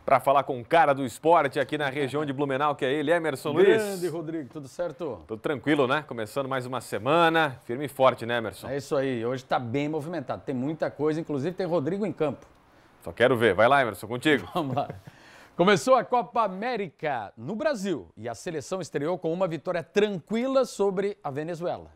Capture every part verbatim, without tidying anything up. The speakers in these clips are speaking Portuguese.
para falar com o cara do esporte aqui na região de Blumenau, que é ele, Emerson Luiz. Grande, Rodrigo, tudo certo? Tudo tranquilo, né? Começando mais uma semana, firme e forte, né, Emerson? É isso aí, hoje está bem movimentado, tem muita coisa, inclusive tem Rodrigo em campo. Só quero ver, vai lá, Emerson, contigo. Vamos lá. Começou a Copa América no Brasil e a seleção estreou com uma vitória tranquila sobre a Venezuela.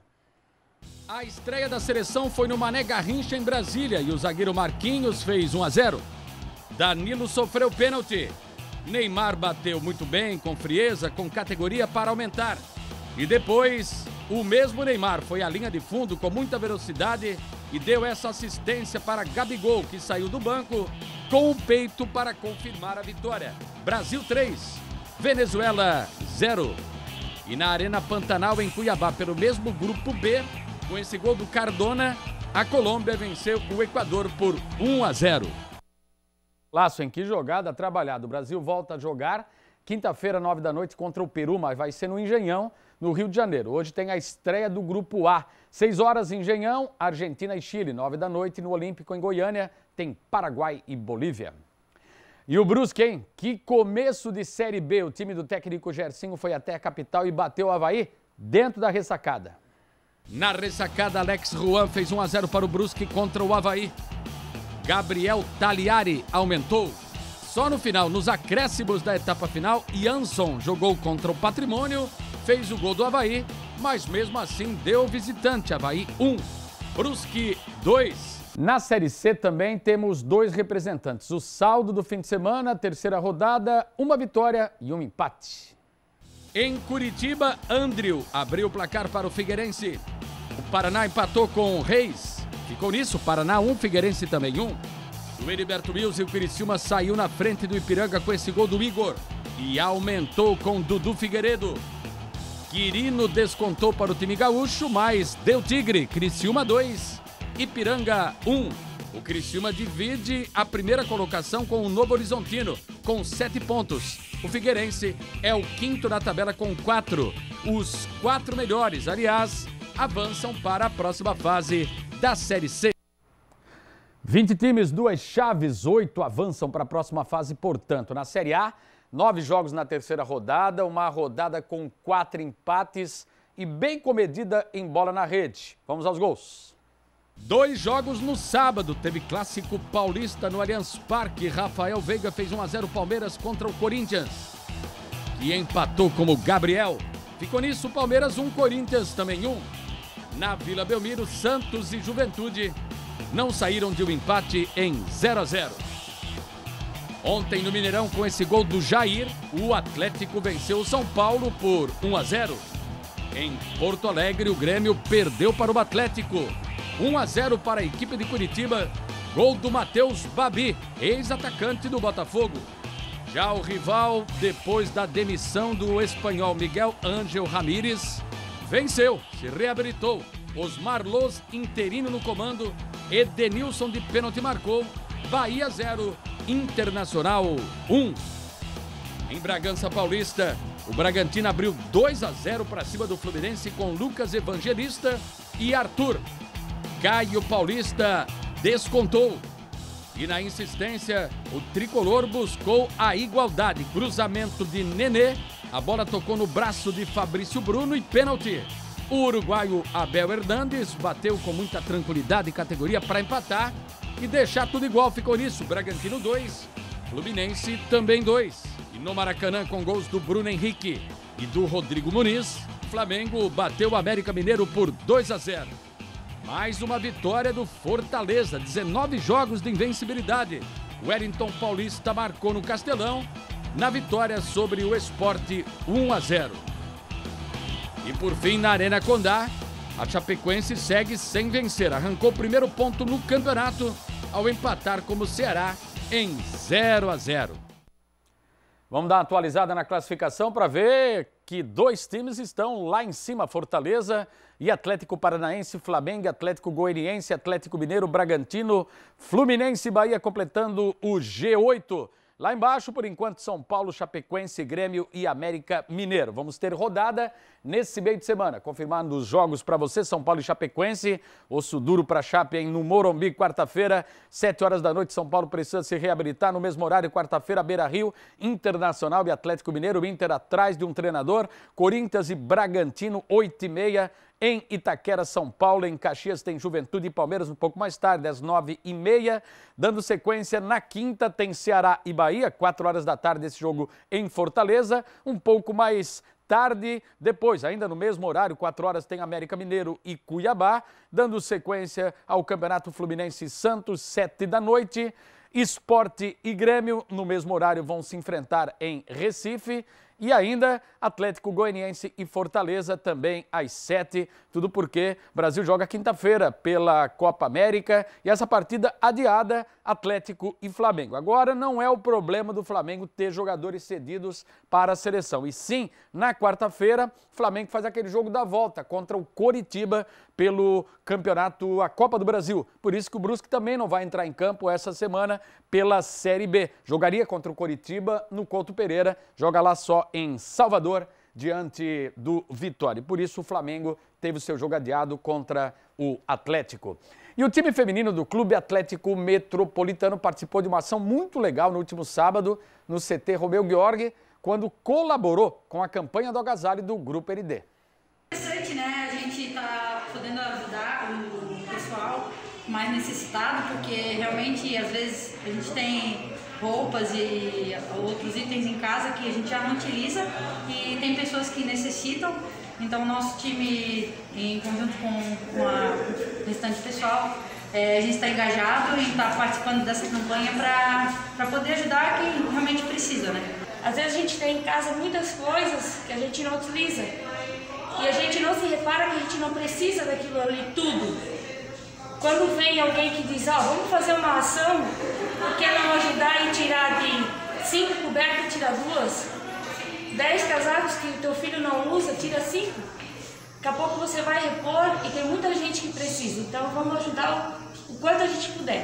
A estreia da seleção foi no Mané Garrincha, em Brasília, e o zagueiro Marquinhos fez um a zero. Danilo sofreu pênalti. Neymar bateu muito bem, com frieza, com categoria para aumentar. E depois, o mesmo Neymar foi à linha de fundo com muita velocidade e deu essa assistência para Gabigol, que saiu do banco com o peito para confirmar a vitória. Brasil três, Venezuela zero. E na Arena Pantanal, em Cuiabá, pelo mesmo grupo B, com esse gol do Cardona, a Colômbia venceu o Equador por um a zero. Laço, em que jogada trabalhada. O Brasil volta a jogar quinta-feira, nove da noite, contra o Peru, mas vai ser no Engenhão, no Rio de Janeiro. Hoje tem a estreia do Grupo A. Seis horas, Engenhão, Argentina e Chile. Nove da noite, no Olímpico, em Goiânia, tem Paraguai e Bolívia. E o Brusque, hein? Que começo de Série B. O time do técnico Gersinho foi até a capital e bateu o Avaí dentro da ressacada. Na ressacada, Alex Juan fez um a zero para o Brusque contra o Avaí. Gabriel Tagliari aumentou. Só no final, nos acréscimos da etapa final, Jansson jogou contra o Patrimônio, fez o gol do Avaí, mas mesmo assim deu visitante. Avaí um, Brusque dois. Na Série C também temos dois representantes. O saldo do fim de semana, terceira rodada, uma vitória e um empate. Em Curitiba, Andrew abriu o placar para o Figueirense. O Paraná empatou com o Reis. Ficou nisso, Paraná um, Figueirense também um. O Heriberto Wilson e o Criciúma saiu na frente do Ipiranga com esse gol do Igor. E aumentou com Dudu Figueiredo. Quirino descontou para o time gaúcho, mas deu Tigre. Criciúma dois, Ipiranga um. O Criciúma divide a primeira colocação com o Novo Horizontino, com sete pontos. O Figueirense é o quinto na tabela com quatro. Os quatro melhores, aliás, avançam para a próxima fase da Série C. vinte times, duas chaves, oito avançam para a próxima fase, portanto. Na Série A, nove jogos na terceira rodada, uma rodada com quatro empates e bem comedida em bola na rede. Vamos aos gols. Dois jogos no sábado, teve clássico paulista no Allianz Parque. Rafael Veiga fez um a zero Palmeiras contra o Corinthians, que empatou como Gabriel. Ficou nisso, Palmeiras um, Corinthians também um. Na Vila Belmiro, Santos e Juventude não saíram de um empate em zero a zero. Ontem no Mineirão, com esse gol do Jair, o Atlético venceu o São Paulo por um a zero. Em Porto Alegre, o Grêmio perdeu para o Atlético. um a zero para a equipe de Curitiba, gol do Matheus Babi, ex-atacante do Botafogo. Já o rival, depois da demissão do espanhol Miguel Ángel Ramírez, venceu, se reabilitou. Osmar Loz, interino no comando, Edenilson de pênalti marcou. Bahia zero, Internacional um. Em Bragança Paulista, o Bragantino abriu dois a zero para cima do Fluminense com Lucas Evangelista e Arthur. Caio Paulista descontou. E na insistência, o tricolor buscou a igualdade. Cruzamento de Nenê, a bola tocou no braço de Fabrício Bruno e pênalti. O uruguaio Abel Hernandes bateu com muita tranquilidade e categoria para empatar e deixar tudo igual. Ficou nisso, Bragantino dois, Fluminense também dois. E no Maracanã, com gols do Bruno Henrique e do Rodrigo Muniz, Flamengo bateu o América Mineiro por dois a zero. Mais uma vitória do Fortaleza, dezenove jogos de invencibilidade. Wellington Paulista marcou no Castelão, na vitória sobre o Sport um a zero. E por fim, na Arena Condá, a Chapecoense segue sem vencer. Arrancou o primeiro ponto no campeonato ao empatar como o Ceará em zero a zero. Vamos dar uma atualizada na classificação para ver que dois times estão lá em cima, Fortaleza e Atlético Paranaense, Flamengo, Atlético Goianiense, Atlético Mineiro, Bragantino, Fluminense e Bahia completando o G oito. Lá embaixo, por enquanto, São Paulo, Chapecoense, Grêmio e América Mineiro. Vamos ter rodada nesse meio de semana. Confirmando os jogos para você, São Paulo e Chapecoense. Osso duro para Chape hein, no Morumbi, quarta-feira, sete horas da noite. São Paulo precisa se reabilitar no mesmo horário, quarta-feira, Beira-Rio, Internacional e Atlético Mineiro. Inter atrás de um treinador. Corinthians e Bragantino, oito e meia. Em Itaquera, São Paulo, em Caxias tem Juventude e Palmeiras um pouco mais tarde, às nove e meia. Dando sequência, na quinta tem Ceará e Bahia, quatro horas da tarde esse jogo em Fortaleza. Um pouco mais tarde, depois, ainda no mesmo horário, quatro horas tem América Mineiro e Cuiabá. Dando sequência ao Campeonato Fluminense Santos, sete da noite. Sport e Grêmio, no mesmo horário, vão se enfrentar em Recife. E ainda Atlético Goianiense e Fortaleza também às sete. Tudo porque o Brasil joga quinta-feira pela Copa América e essa partida adiada, Atlético e Flamengo. Agora não é o problema do Flamengo ter jogadores cedidos para a seleção. E sim, na quarta-feira, o Flamengo faz aquele jogo da volta contra o Coritiba pelo campeonato, a Copa do Brasil. Por isso que o Brusque também não vai entrar em campo essa semana pela Série B. Jogaria contra o Coritiba no Couto Pereira, joga lá só em Salvador, diante do Vitória. Por isso o Flamengo teve o seu jogo adiado contra o Atlético. E o time feminino do Clube Atlético Metropolitano participou de uma ação muito legal no último sábado no C T Romeu Guiorgue, quando colaborou com a campanha do agasalho do Grupo N D. Interessante, né? A gente está podendo ajudar o pessoal mais necessitado, porque realmente às vezes a gente tem roupas e outros itens em casa que a gente já não utiliza e tem pessoas que necessitam. Então, o nosso time, em conjunto com, com a, o restante pessoal, é, a gente está engajado e está participando dessa campanha para poder ajudar quem realmente precisa, né? Às vezes a gente tem em casa muitas coisas que a gente não utiliza e a gente não se repara que a gente não precisa daquilo ali tudo. Quando vem alguém que diz, ó, oh, vamos fazer uma ação, por que não ajudar e tirar de cinco cobertas e tirar duas? Dez casacos que o teu filho não usa, tira cinco. Daqui a pouco você vai repor e tem muita gente que precisa. Então vamos ajudar o, o quanto a gente puder.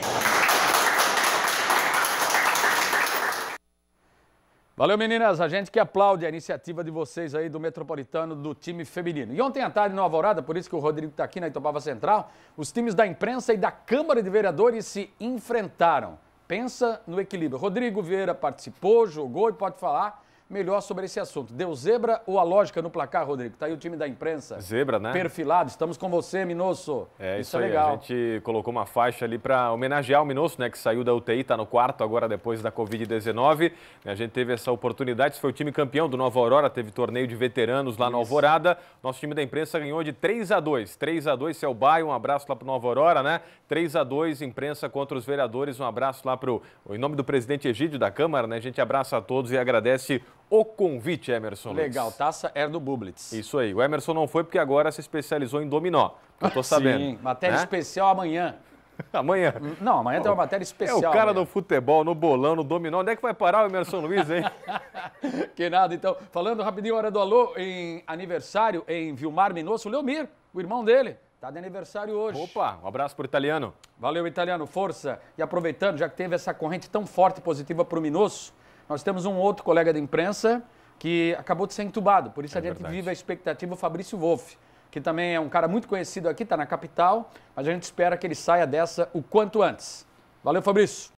Valeu, meninas. A gente que aplaude a iniciativa de vocês aí do Metropolitano, do time feminino. E ontem à tarde, no Alvorada, por isso que o Rodrigo está aqui na Itopava Central, os times da imprensa e da Câmara de Vereadores se enfrentaram. Pensa no equilíbrio. Rodrigo Vieira participou, jogou e pode falar melhor sobre esse assunto. Deu zebra ou a lógica no placar, Rodrigo? Tá aí o time da imprensa. Zebra, né? Perfilado. Estamos com você, Minosso. É, isso, isso é aí. legal. A gente colocou uma faixa ali para homenagear o Minosso, né? Que saiu da U T I, tá no quarto agora depois da Covid dezenove. A gente teve essa oportunidade. Esse foi o time campeão do Nova Aurora. Teve torneio de veteranos lá isso. no Alvorada. Nosso time da imprensa ganhou de três a dois. três a dois, Celbaio. Um abraço lá pro Nova Aurora, né? três a dois, imprensa contra os vereadores. Um abraço lá pro... Em nome do presidente Egídio da Câmara, né? A gente abraça a todos e agradece o convite, Emerson Luiz. Legal, taça era do Bublitz. Isso aí. O Emerson não foi porque agora se especializou em dominó. Eu tô sabendo. Sim, matéria né? especial amanhã. Amanhã? Não, amanhã tem uma matéria especial. É o cara amanhã. do futebol, no bolão, no dominó. Onde é que vai parar o Emerson Luiz, hein? Que nada, então. Falando rapidinho, hora do alô, em aniversário em Vilmar Minosso, o Leomir, o irmão dele. Tá de aniversário hoje. Opa, um abraço pro italiano. Valeu, italiano, força. E aproveitando, já que teve essa corrente tão forte e positiva pro Minosso, nós temos um outro colega de imprensa que acabou de ser entubado. Por isso é a gente verdade. vive a expectativa, o Fabrício Wolff, que também é um cara muito conhecido aqui, está na capital, mas a gente espera que ele saia dessa o quanto antes. Valeu, Fabrício.